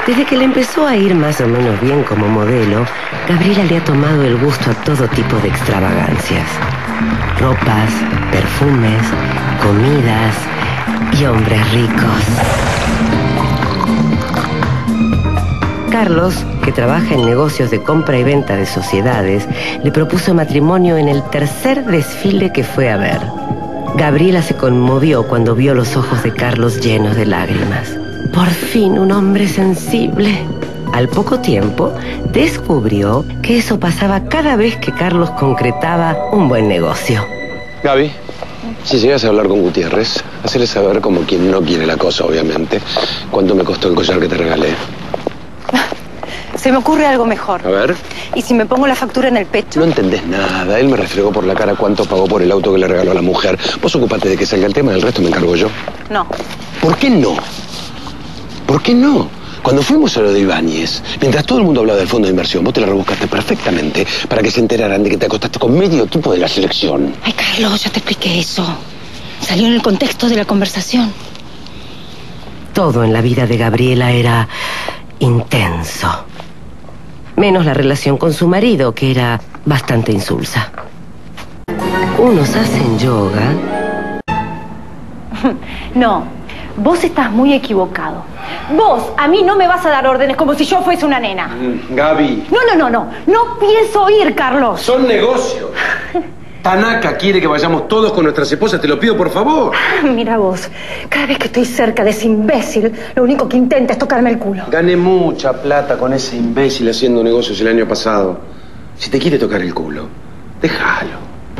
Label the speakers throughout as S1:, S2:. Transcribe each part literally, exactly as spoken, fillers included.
S1: Desde que le empezó a ir más o menos bien como modelo, Gabriela le ha tomado el gusto a todo tipo de extravagancias. Ropas, perfumes, comidas y hombres ricos. Carlos, que trabaja en negocios de compra y venta de sociedades, le propuso matrimonio en el tercer desfile que fue a ver. Gabriela se conmovió cuando vio los ojos de Carlos llenos de lágrimas. Por fin un hombre sensible. Al poco tiempo, descubrió que eso pasaba cada vez que Carlos concretaba un buen negocio.
S2: Gaby, si llegas a hablar con Gutiérrez, hacele saber, como quien no quiere la cosa, obviamente, cuánto me costó el collar que te regalé.
S3: Se me ocurre algo mejor.
S2: A ver.
S3: ¿Y si me pongo la factura en el pecho?
S2: No entendés nada. Él me refregó por la cara cuánto pagó por el auto que le regaló a la mujer. Vos ocupate de que salga el tema, del resto me encargo yo.
S3: No.
S2: ¿Por qué no? ¿Por qué no? Cuando fuimos a lo de Ibáñez, mientras todo el mundo hablaba del fondo de inversión, vos te la rebuscaste perfectamente para que se enteraran de que te acostaste con medio equipo de la selección.
S3: Ay, Carlos, ya te expliqué eso. Salió en el contexto de la conversación.
S1: Todo en la vida de Gabriela era intenso. Menos la relación con su marido, que era bastante insulsa. Unos hacen yoga.
S3: No, vos estás muy equivocado. Vos a mí no me vas a dar órdenes como si yo fuese una nena.
S2: Mm, Gaby.
S3: No, no, no, no. No pienso ir, Carlos.
S2: Son negocios. Tanaka quiere que vayamos todos con nuestras esposas. Te lo pido, por favor.
S3: Mira vos, cada vez que estoy cerca de ese imbécil, lo único que intenta es tocarme el culo.
S2: Gané mucha plata con ese imbécil haciendo negocios el año pasado. Si te quiere tocar el culo, déjalo.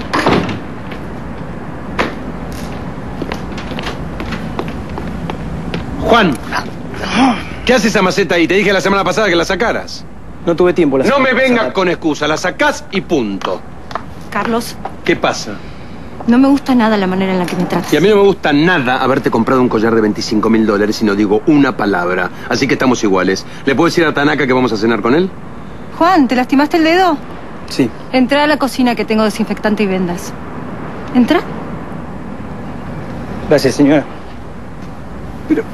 S2: Juan, ¿qué hace esa maceta ahí? Te dije la semana pasada que la sacaras.
S4: No tuve tiempo. La
S2: no me vengas con excusa, la sacás y punto.
S3: Carlos.
S2: ¿Qué pasa?
S3: No me gusta nada la manera en la que me tratas.
S2: Y a mí no me gusta nada haberte comprado un collar de veinticinco mil dólares y no digo una palabra. Así que estamos iguales. ¿Le puedo decir a Tanaka que vamos a cenar con él?
S3: Juan, ¿te lastimaste el dedo?
S4: Sí.
S3: Entrá a la cocina que tengo desinfectante y vendas. ¿Entra?
S4: Gracias, señora. Pero...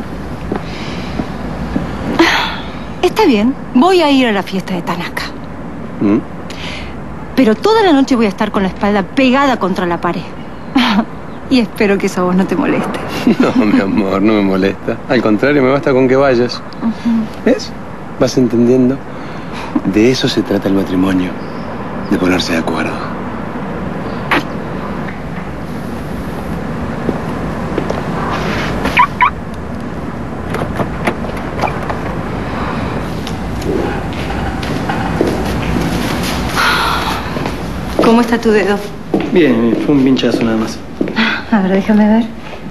S3: Está bien. Voy a ir a la fiesta de Tanaka.
S2: ¿Mm?
S3: Pero toda la noche voy a estar con la espalda pegada contra la pared. Y espero que eso a vos no te moleste.
S2: No, mi amor, no me molesta. Al contrario, me basta con que vayas. Uh-huh. ¿Ves? ¿Vas entendiendo? De eso se trata el matrimonio. De ponerse de acuerdo.
S3: ¿Cómo está tu dedo?
S4: Bien, fue un pinchazo nada más.
S3: A ver, déjame ver.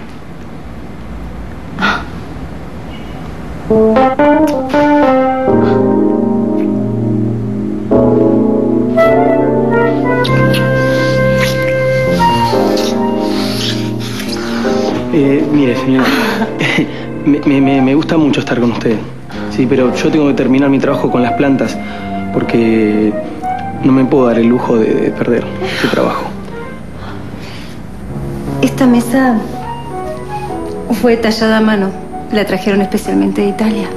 S4: Eh, mire, señora, me, me, me gusta mucho estar con usted. Sí, pero yo tengo que terminar mi trabajo con las plantas porque no me puedo dar el lujo de, de perder ese trabajo.
S3: Esta mesa fue tallada a mano. La trajeron especialmente de Italia.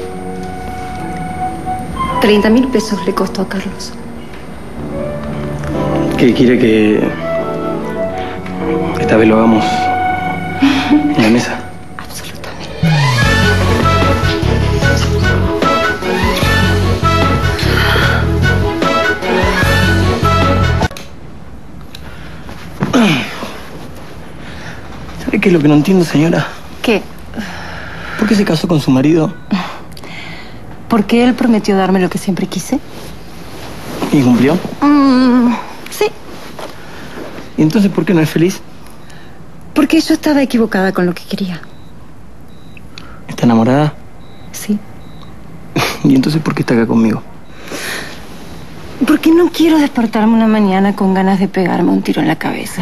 S3: treinta mil pesos le costó a Carlos.
S4: ¿Qué quiere que esta vez lo hagamos en la mesa?
S3: Absolutamente.
S4: ¿Sabe qué es lo que no entiendo, señora?
S3: ¿Qué?
S4: ¿Por qué se casó con su marido?
S3: Porque él prometió darme lo que siempre quise.
S4: ¿Y cumplió?
S3: Mm, sí.
S4: ¿Y entonces por qué no es feliz?
S3: Porque yo estaba equivocada con lo que quería.
S4: ¿Está enamorada?
S3: Sí.
S4: ¿Y entonces por qué está acá conmigo?
S3: Porque no quiero despertarme una mañana con ganas de pegarme un tiro en la cabeza.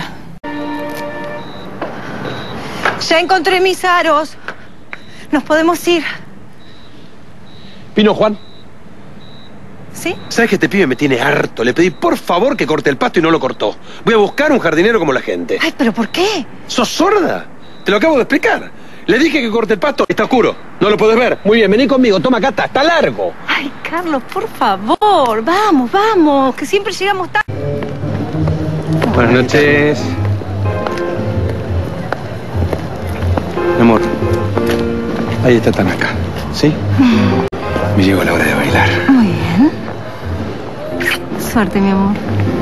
S3: Ya encontré mis aros. Nos podemos ir.
S2: ¿Vino Juan?
S3: ¿Sí?
S2: ¿Sabes que este pibe me tiene harto? Le pedí por favor que corte el pasto y no lo cortó. Voy a buscar un jardinero como la gente.
S3: Ay, ¿pero por qué?
S2: ¿Sos sorda? Te lo acabo de explicar. Le dije que corte el pasto. Está oscuro. No lo puedes ver. Muy bien, vení conmigo. Toma acá, está, está largo.
S3: Ay, Carlos, por favor. Vamos, vamos, que siempre llegamos tarde.
S4: Buenas noches. Mi amor, ahí está Tanaka, ¿sí? Me llegó la hora de bailar.
S3: Muy bien. Suerte, mi amor.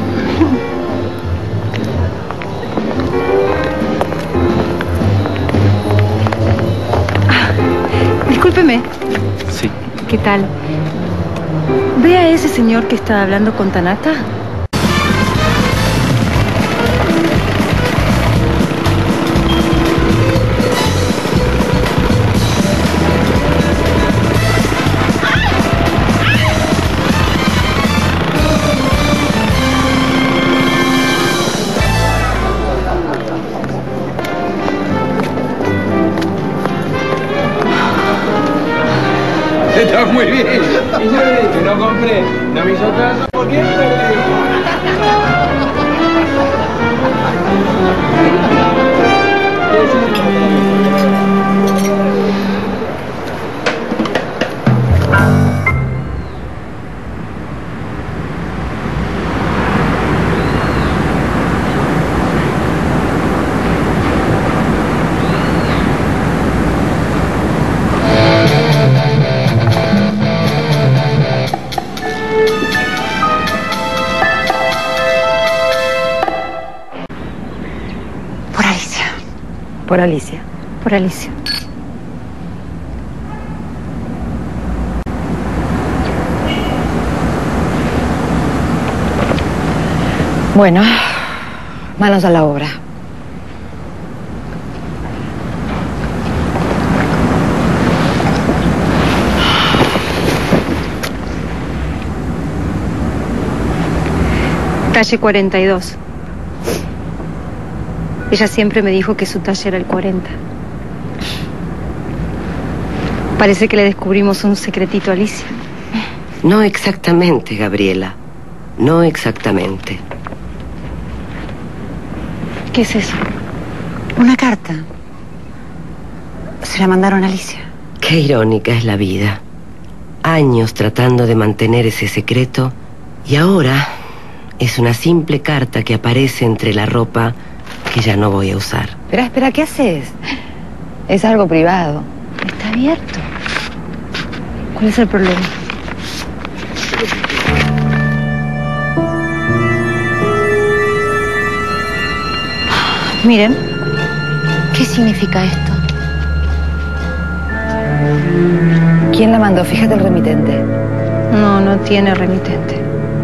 S3: Ah, discúlpeme.
S4: Sí.
S3: ¿Qué tal? ¿Ve a ese señor que está hablando con Tanaka?
S2: Está muy bien. Y yo le dije, no compré. No me hizo caso, ¿por qué?
S3: Por Alicia.
S1: Por Alicia.
S3: Por Alicia.
S1: Bueno, manos a la obra.
S3: Talle cuarenta y dos. Ella siempre me dijo que su talle era el cuarenta. Parece que le descubrimos un secretito a Alicia.
S1: No exactamente, Gabriela. No exactamente.
S3: ¿Qué es eso?
S5: Una carta. Se la mandaron a Alicia.
S1: Qué irónica es la vida. Años tratando de mantener ese secreto y ahora es una simple carta que aparece entre la ropa que ya no voy a usar.
S5: Espera, espera, ¿qué haces? Es algo privado.
S3: Está abierto. ¿Cuál es el problema? Miren.
S5: ¿Qué significa esto? ¿Quién la mandó? Fíjate el remitente.
S3: No, no tiene remitente.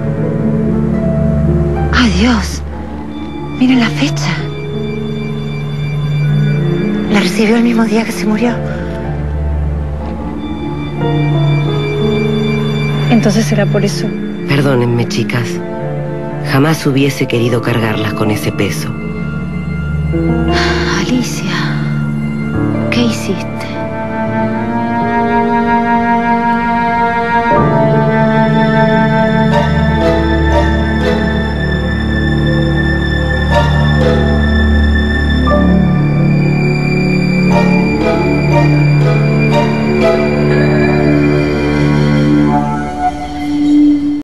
S5: ¡Adiós! Miren la fecha. La recibió el mismo día que se murió.
S3: Entonces será por eso.
S1: Perdónenme, chicas. Jamás hubiese querido cargarlas con ese peso.
S5: Alicia, ¿qué hiciste?